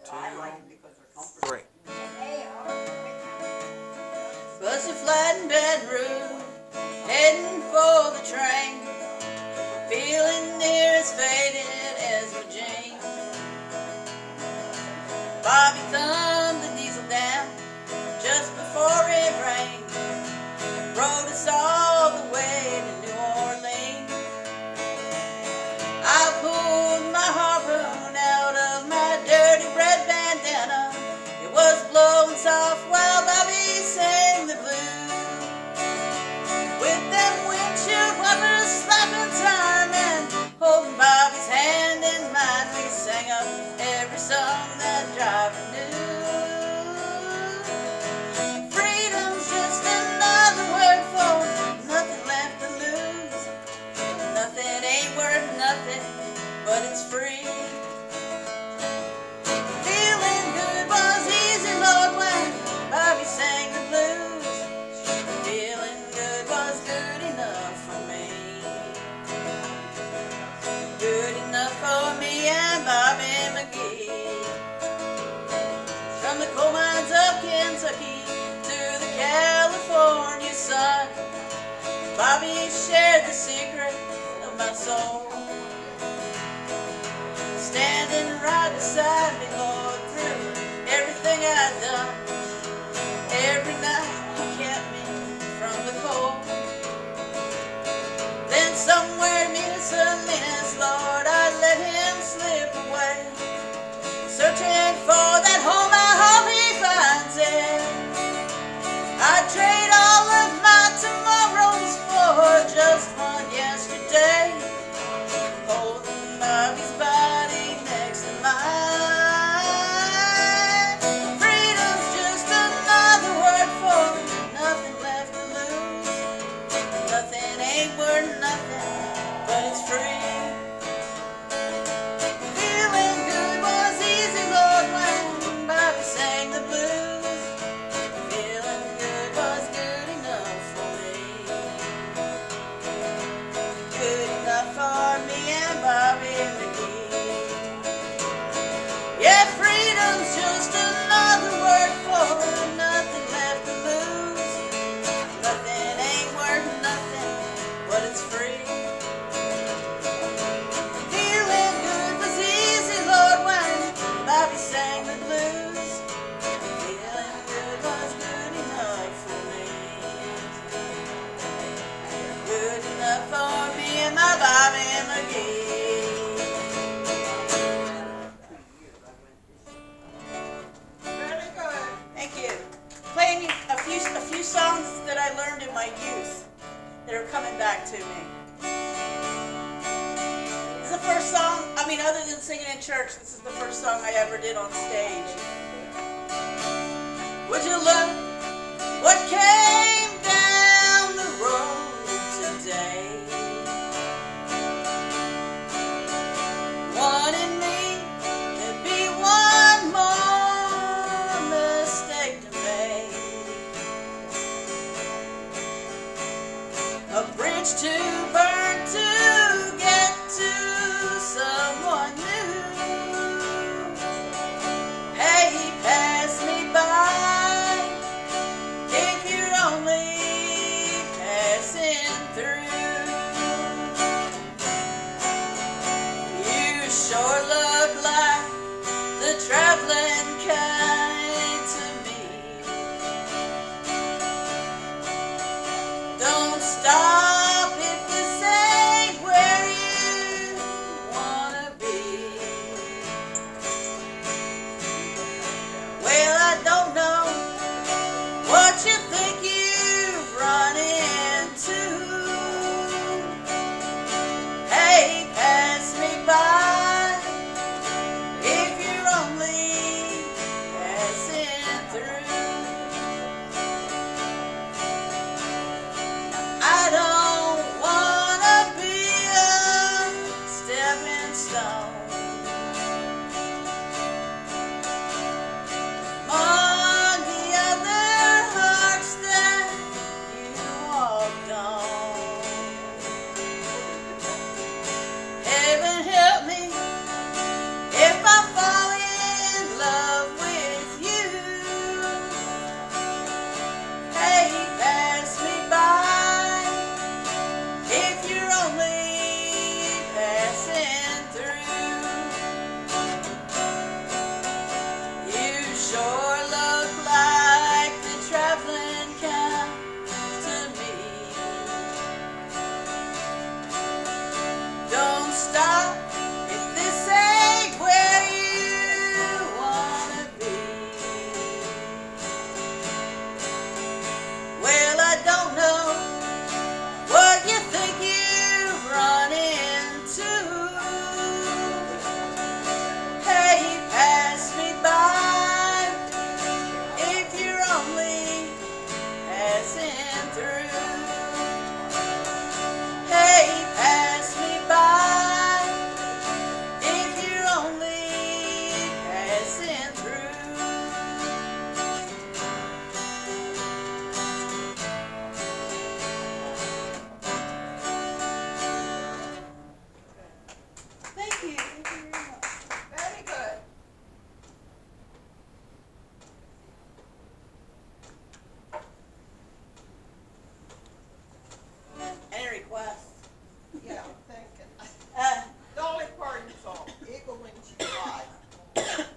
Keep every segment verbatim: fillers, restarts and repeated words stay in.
two, three. Busted flat in Baton Rouge, heading for the train, feeling near as faded as my jeans. Bobby thumbed the diesel down just before it rained, rode us all the way to New Orleans. I pulled my harpoon out of my dirty red bandana. It was blowing soft while Bobby sang the blues. With them windshield wipers slapping time and holding Bobby's hand in mine, we sang up every song that driver knew. Freedom's just another word for nothing left to lose. Nothing ain't worth nothing, but it's free. Feeling good was easy, Lord, when Bobby sang the blues. Feeling good was good enough for me. Good enough for me and Bobby McGee. From the coal mines of Kentucky to the California sun, Bobby shared the secret of my soul. Standing right beside me, Lord, through everything I'd done. Every night he kept me from the cold. Then somewhere near some mist, Lord, I let him slip away, searching for that home I hope he finds it. I'd trade all of my tomorrows for just one yesterday, holding Bobby's body next to mine. Freedom's just another word for nothing left to lose. Nothing ain't worth nothing, but it's free. Feeling good was easy, Lord, when Bobby sang the blues. Feeling good was good enough for me. Good enough for me and Bobby McGee. Yeah, freedom's just another word for nothing left to lose. Nothing ain't worth nothing, but it's free. Feeling good was easy, Lord, when Bobby sang the blues. Feeling good was good enough for me. Good enough for me and my Bobby McGee. Thank you. Playing you a few, a few songs that I learned in my youth that are coming back to me. This is the first song, I mean, other than singing in church, this is the first song I ever did on stage. Would you look what came down the road today? Wanting me to be one more mistake to make. A bridge to burn to get to someone new. Hey, pass me by if you're only passing through. You sure look like the traveling kind to me. Don't stop if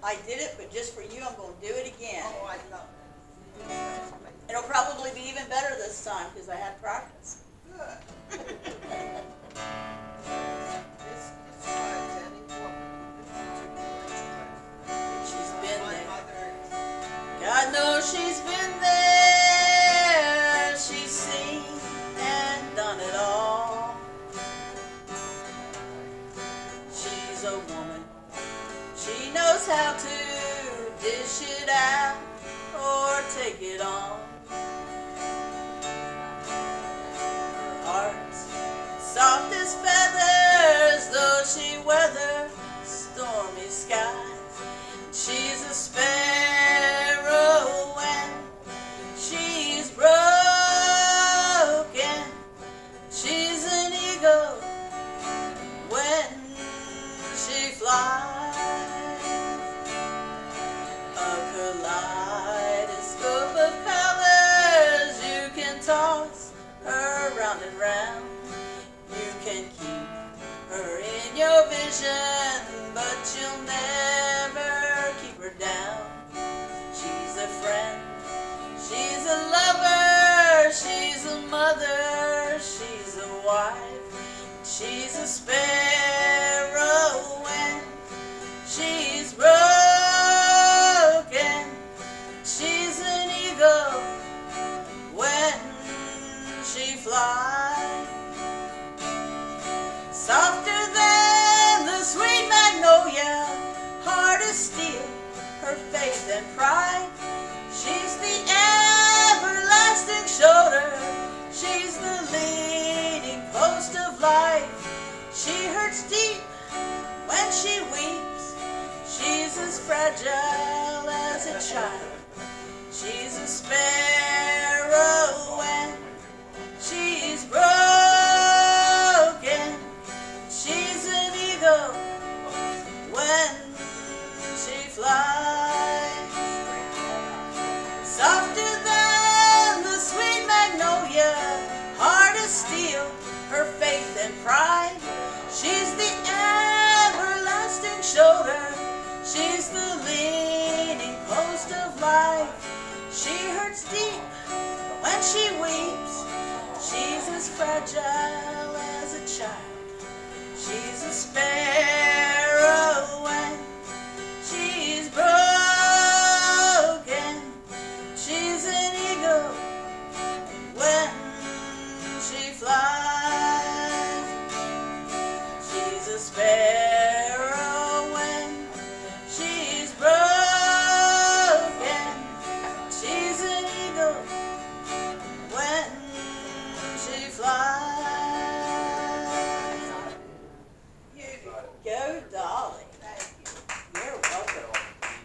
I did it, but just for you, I'm going to do it again. Oh, I love it. It'll probably be even better this time because I had practice. Good. This describes any woman who She's been my there. mother. God knows she's been there. She's seen and done it all. She's a woman. She knows how to dish it out or take it on. Her heart's soft as feathers, though she weather stormy skies. She's a sparrow when she's broken. She's an eagle when she flies. A kaleidoscope of colors, you can toss her round and round. You can keep her in your vision, but you'll never keep her down. She's a friend, she's a lover, she's a mother, she's a wife. She's a sparrow when she's broken. She's an eagle when she flies. Softer than the sweet magnolia, hard as steel, her faith and pride. She's the everlasting shoulder, she's the leading post of life. She hurts deep when she weeps, she's as fragile as a child. She's a sparrow when she's broken. She's an eagle when she flies. Softer than the sweet magnolia, hard as steel, her faith and pride. She's the everlasting shoulder, she's the leaning post of life. She hurts deep when she weeps, she's as fragile as a child. She's a sparrow when she's broken. She's an eagle when she flies. She's a sparrow when she's broken. She's an eagle when she flies. Go, Dolly. You're welcome.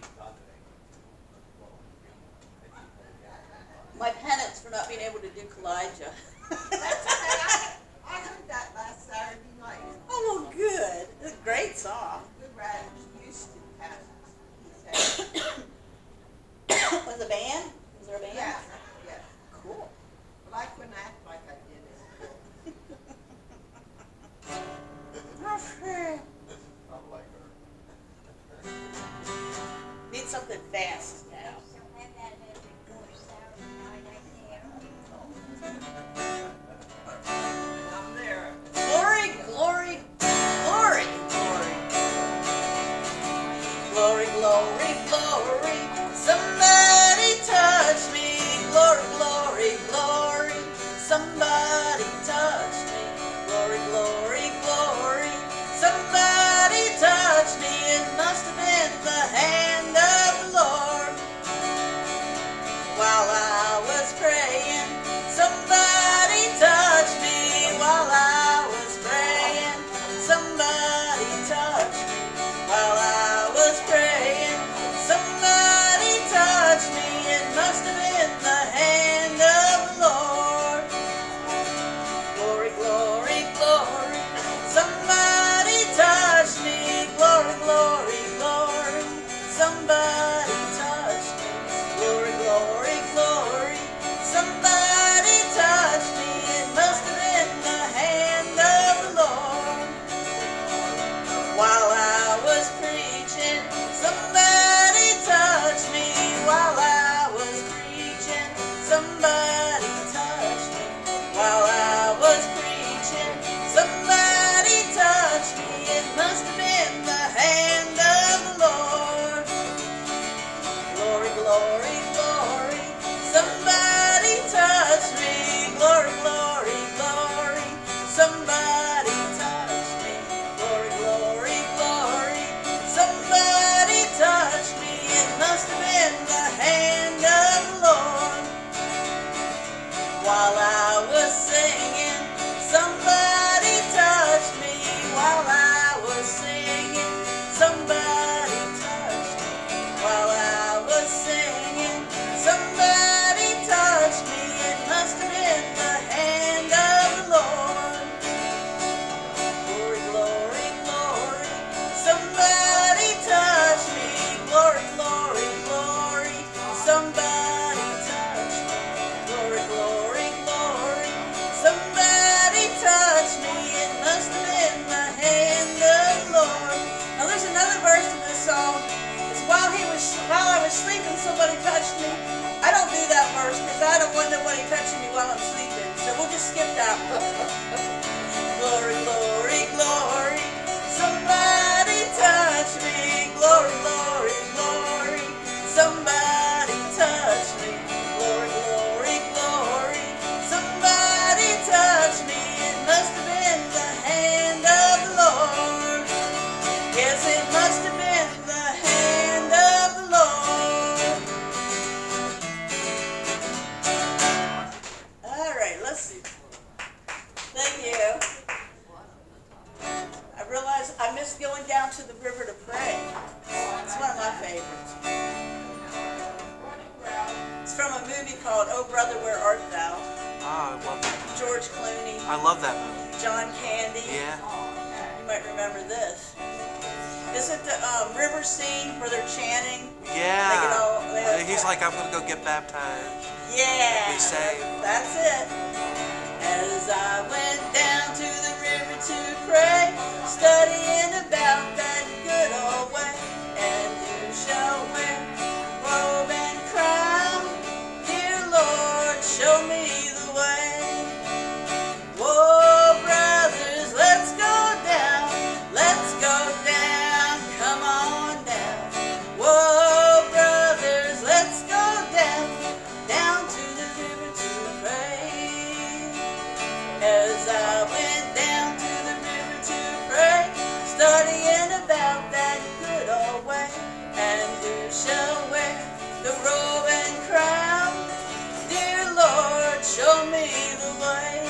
My penance for not being able to do Kalijah. That's okay. I, I heard that last Saturday night. Oh, well, good. It's a great song. Good Radish Houston passes. He said, Was it a band? Was there a band? yeah, yeah. Cool. But I couldn't act like I did it. Okay. Need something fast now. I'm there. Glory, glory, glory, glory. Glory, glory, glory. Somebody touch me. Glory, glory, glory. Somebody touch me. Glory, glory, glory. Somebody touch me. It must have been the hand of the Lord. While I was praying, somebody touched me. While I was praying, somebody touched me. While I was praying, somebody touched me. glory, glory. Somebody touch me. Glory, glory, glory. Somebody touch me. Glory, glory, glory. Somebody touch me. It must have been the hand of the Lord. While I was singing, somebody touched me. While I was singing, somebody touched me. While I was singing, somebody touched me. It must have been the hand of the Lord. Glory, glory, glory. Somebody touched me. Glory, glory, glory. Somebody touched me. Glory, glory, glory. Somebody touched me. It must have been the hand of the Lord. Now there's another verse in this song. It's while he was while I was sleeping, somebody touched me. I don't do that verse because I don't want nobody touching me while I'm sleeping. So we'll just skip that one. Glory, glory, glory. Somebody touch me. Glory, glory, glory. Somebody touch me. Glory, glory, glory. Somebody touch me. It must have been the hand of the Lord. Yes, it must have been the hand of the Lord. All right, let's see. Thank you. I realize I miss going down to the river to pray. It's one of my favorites. It's from a movie called Oh Brother, Where Art Thou? Ah, I love that. George Clooney, I love that movie. John Candy. Yeah. You might remember this. Is it the um, river scene where they're chanting? Yeah. They get all, they Uh, He's like, I'm gonna go get baptized. yeah. Be saved. That's it. As I went down to the river to pray, studying about that good old way, and who shall wear robe and crown? Dear Lord, show me the way. Whoa, brothers, let's go down. Let's go down. Come on down. Whoa, brothers, let's go down. Down to the river to pray. As I went down to the river to pray, studying about that good old way, and who shall wear the robe and crown? Dear Lord, show me the way.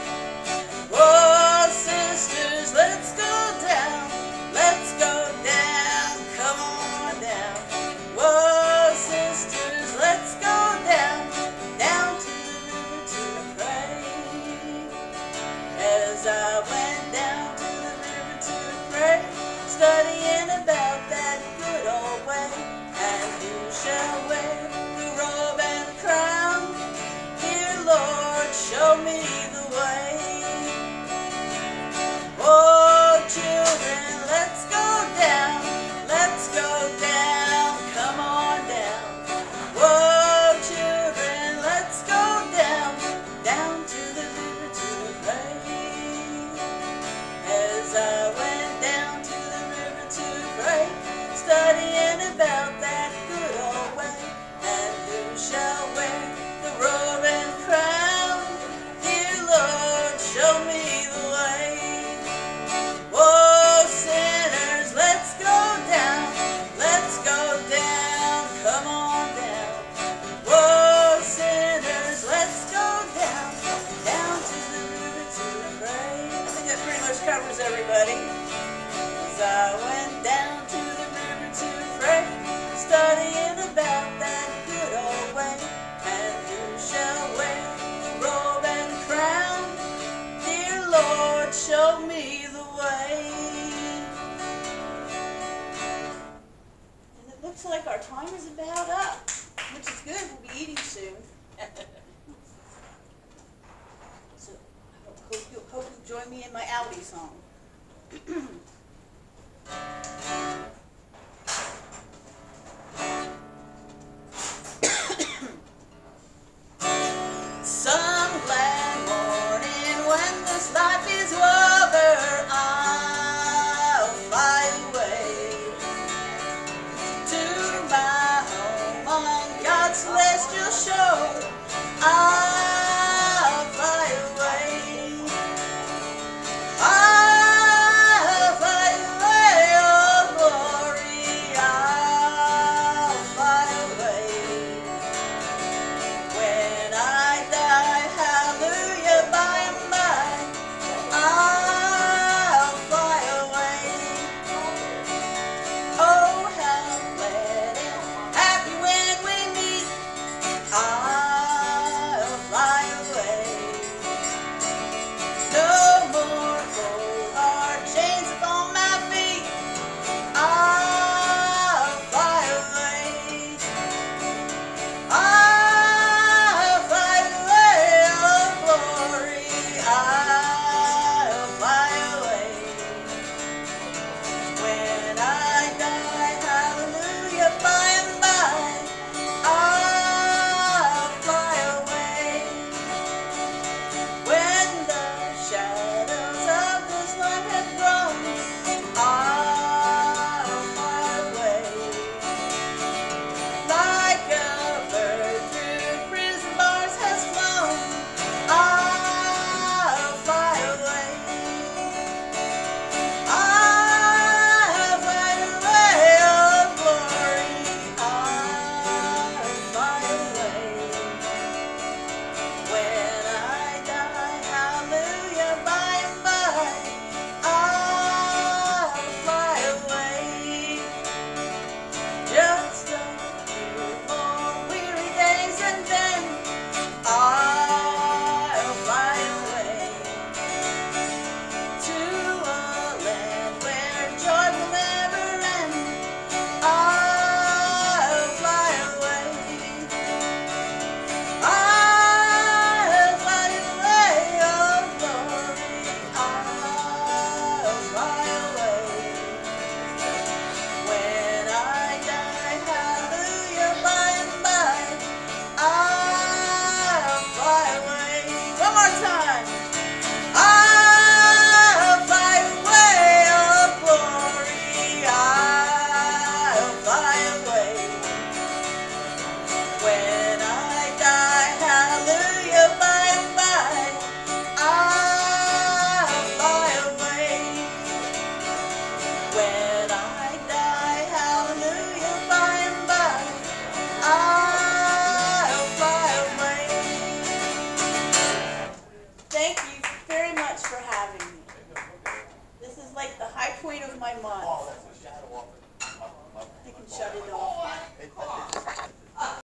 Oh, sisters, let's go down. Let's go down. Come on down. Whoa, sisters, let's go down. Down to the river to pray. As I went down to the river to pray, studying about that good old way, and who shall wear the robe and crown? Dear Lord, show me the way. Oh, children, let's go down. Let's go down. Come on down. Whoa, children, let's go down. Down to the river to pray. As I went down to the river to pray, studying about that good old way, and who shall wear the robe and crown? Dear Lord, show me the way. Oh, sinners, let's go down. Let's go down. Come on down. Whoa, sinners, let's go down. Down to the river to pray. I think that pretty much covers everybody. As I went down to the river to pray, studying about that good old way, and who shall wear the robe and crown? Dear Lord, show me the way. And it looks like our time is about up, which is good. We'll be eating soon. So I hope, hope, you'll, hope you'll join me in my Audi song.